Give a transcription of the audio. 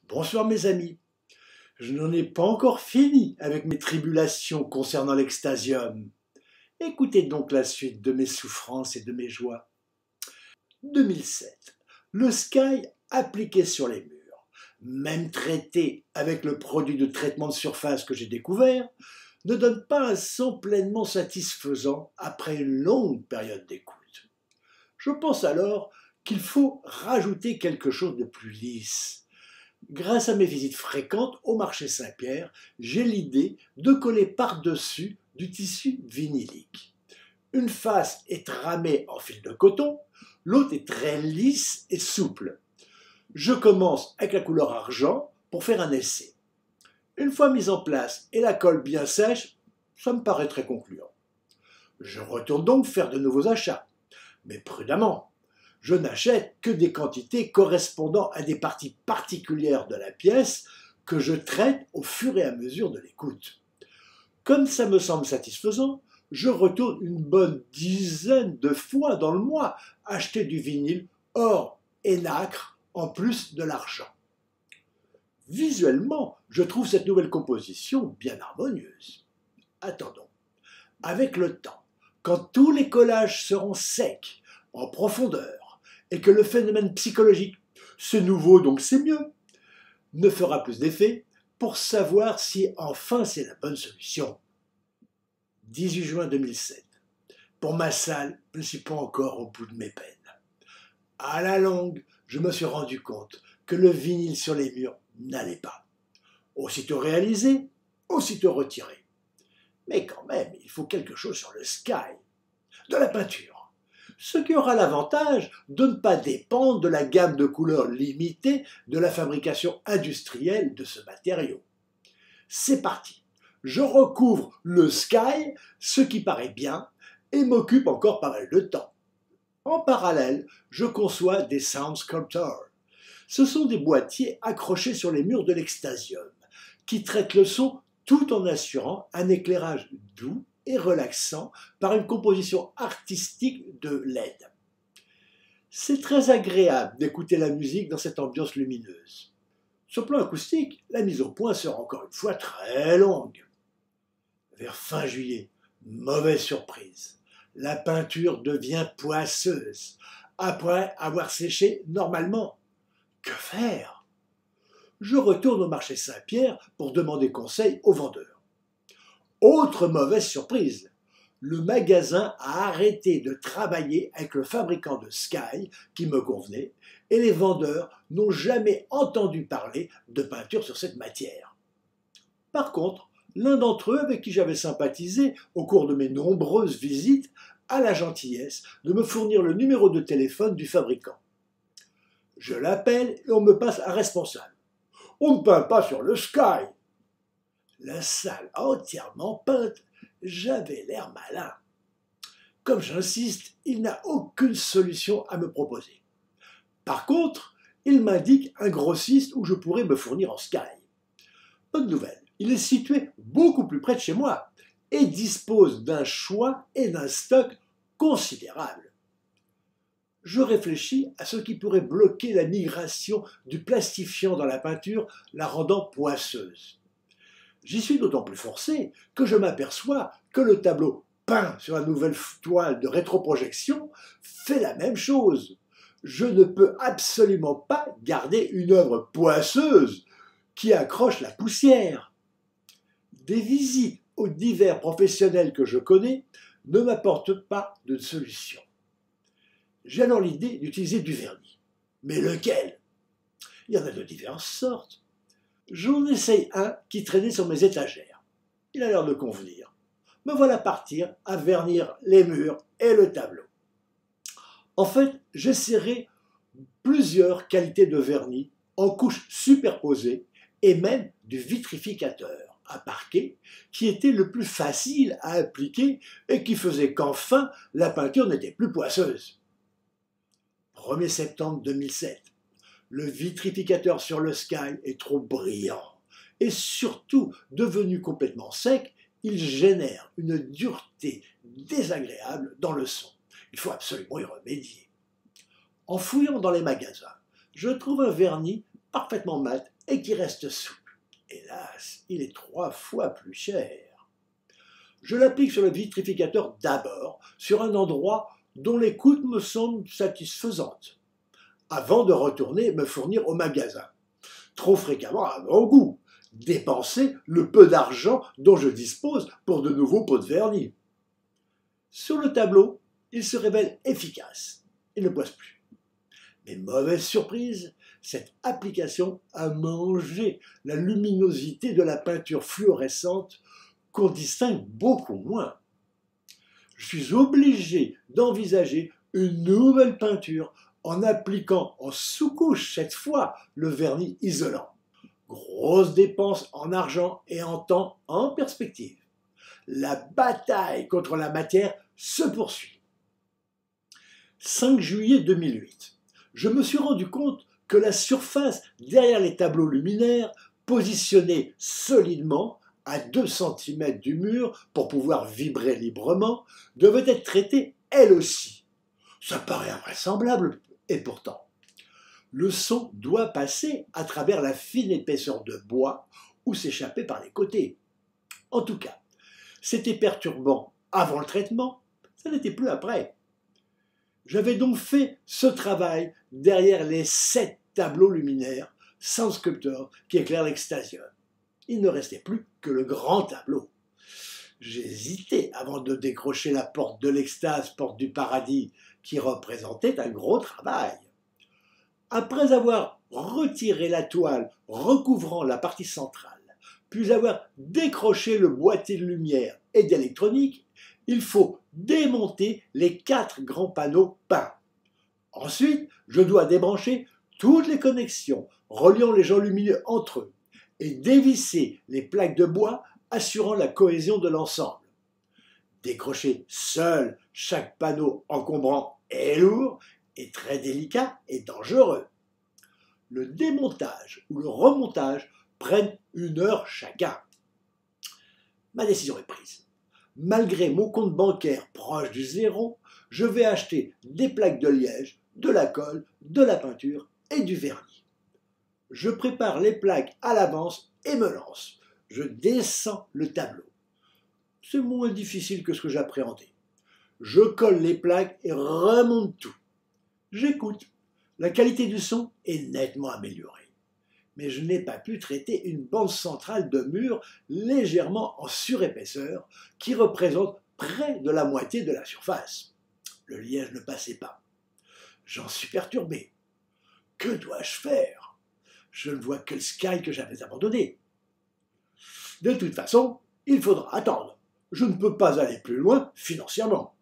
Bonsoir mes amis, je n'en ai pas encore fini avec mes tribulations concernant l'extasium. Écoutez donc la suite de mes souffrances et de mes joies. 2007. Le Sky appliqué sur les murs, même traité avec le produit de traitement de surface que j'ai découvert, ne donne pas un son pleinement satisfaisant après une longue période d'écoute. Je pense alors qu'il faut rajouter quelque chose de plus lisse. Grâce à mes visites fréquentes au marché Saint-Pierre, j'ai l'idée de coller par-dessus du tissu vinylique. Une face est tramée en fil de coton, l'autre est très lisse et souple. Je commence avec la couleur argent pour faire un essai. Une fois mise en place et la colle bien sèche, ça me paraît très concluant. Je retourne donc faire de nouveaux achats, mais prudemment. Je n'achète que des quantités correspondant à des parties particulières de la pièce que je traite au fur et à mesure de l'écoute. Comme ça me semble satisfaisant, je retourne une bonne dizaine de fois dans le mois acheter du vinyle or et nacre en plus de l'argent. Visuellement, je trouve cette nouvelle composition bien harmonieuse. Attendons, avec le temps, quand tous les collages seront secs, en profondeur, et que le phénomène psychologique « c'est nouveau donc c'est mieux » ne fera plus d'effet pour savoir si enfin c'est la bonne solution. 18 juin 2007. Pour ma salle, je ne suis pas encore au bout de mes peines. À la longue, je me suis rendu compte que le vinyle sur les murs n'allait pas. Aussitôt réalisé, aussitôt retiré. Mais quand même, il faut quelque chose sur le Sky. De la peinture. Ce qui aura l'avantage de ne pas dépendre de la gamme de couleurs limitée de la fabrication industrielle de ce matériau. C'est parti, je recouvre le Sky, ce qui paraît bien, et m'occupe encore pas mal de temps. En parallèle, je conçois des Sound Sculptors. Ce sont des boîtiers accrochés sur les murs de l'extasium, qui traitent le son tout en assurant un éclairage doux et relaxant par une composition artistique de LED. C'est très agréable d'écouter la musique dans cette ambiance lumineuse. Sur le plan acoustique, la mise au point sera encore une fois très longue. Vers fin juillet, mauvaise surprise, la peinture devient poisseuse, après avoir séché normalement. Que faire? Je retourne au marché Saint-Pierre pour demander conseil aux vendeurs. Autre mauvaise surprise, le magasin a arrêté de travailler avec le fabricant de Sky qui me convenait et les vendeurs n'ont jamais entendu parler de peinture sur cette matière. Par contre, l'un d'entre eux avec qui j'avais sympathisé au cours de mes nombreuses visites a la gentillesse de me fournir le numéro de téléphone du fabricant. Je l'appelle et on me passe un responsable. On ne peint pas sur le Sky. La salle entièrement peinte, j'avais l'air malin. Comme j'insiste, il n'a aucune solution à me proposer. Par contre, il m'indique un grossiste où je pourrais me fournir en Sky. Bonne nouvelle, il est situé beaucoup plus près de chez moi et dispose d'un choix et d'un stock considérable. Je réfléchis à ce qui pourrait bloquer la migration du plastifiant dans la peinture, la rendant poisseuse. J'y suis d'autant plus forcé que je m'aperçois que le tableau peint sur la nouvelle toile de rétroprojection fait la même chose. Je ne peux absolument pas garder une œuvre poisseuse qui accroche la poussière. Des visites aux divers professionnels que je connais ne m'apportent pas de solution. J'ai alors l'idée d'utiliser du vernis. Mais lequel? Il y en a de diverses sortes. J'en essaye un qui traînait sur mes étagères. Il a l'air de convenir. Me voilà partir à vernir les murs et le tableau. En fait, j'essaierai plusieurs qualités de vernis en couches superposées et même du vitrificateur à parquet qui était le plus facile à appliquer et qui faisait qu'enfin la peinture n'était plus poisseuse. 1er septembre 2007. Le vitrificateur sur le Sky est trop brillant et surtout devenu complètement sec, il génère une dureté désagréable dans le son. Il faut absolument y remédier. En fouillant dans les magasins, je trouve un vernis parfaitement mat et qui reste souple. Hélas, il est 3 fois plus cher. Je l'applique sur le vitrificateur d'abord, sur un endroit dont l'écoute me semble satisfaisante, avant de retourner me fournir au magasin, trop fréquemment à mon goût, dépenser le peu d'argent dont je dispose pour de nouveaux pots de vernis. Sur le tableau, il se révèle efficace et ne poisse plus. Mais mauvaise surprise, cette application a mangé la luminosité de la peinture fluorescente qu'on distingue beaucoup moins. Je suis obligé d'envisager une nouvelle peinture en appliquant en sous-couche cette fois le vernis isolant. Grosse dépense en argent et en temps en perspective. La bataille contre la matière se poursuit. 5 juillet 2008. Je me suis rendu compte que la surface derrière les tableaux luminaires, positionnée solidement à 2 cm du mur pour pouvoir vibrer librement, devait être traitée elle aussi. Ça paraît invraisemblable, et pourtant. Le son doit passer à travers la fine épaisseur de bois ou s'échapper par les côtés. En tout cas, c'était perturbant avant le traitement, ça n'était plus après. J'avais donc fait ce travail derrière les 7 tableaux luminaires sans sculpteur qui éclairent l'extasium. Il ne restait plus que le grand tableau. J'hésitais avant de décrocher la porte de l'extase, porte du paradis, qui représentait un gros travail. Après avoir retiré la toile recouvrant la partie centrale, puis avoir décroché le boîtier de lumière et d'électronique, il faut démonter les 4 grands panneaux peints. Ensuite, je dois débrancher toutes les connexions reliant les gens lumineux entre eux et dévisser les plaques de bois assurant la cohésion de l'ensemble. Décrocher seul chaque panneau encombrant et lourd est très délicat et dangereux. Le démontage ou le remontage prennent 1 heure chacun. Ma décision est prise. Malgré mon compte bancaire proche du zéro, je vais acheter des plaques de liège, de la colle, de la peinture et du vernis. Je prépare les plaques à l'avance et me lance. Je descends le tableau. C'est moins difficile que ce que j'appréhendais. Je colle les plaques et remonte tout. J'écoute. La qualité du son est nettement améliorée. Mais je n'ai pas pu traiter une bande centrale de mur légèrement en surépaisseur qui représente près de la moitié de la surface. Le liège ne passait pas. J'en suis perturbé. Que dois-je faire? Je ne vois que le sky que j'avais abandonné. De toute façon, il faudra attendre. Je ne peux pas aller plus loin financièrement.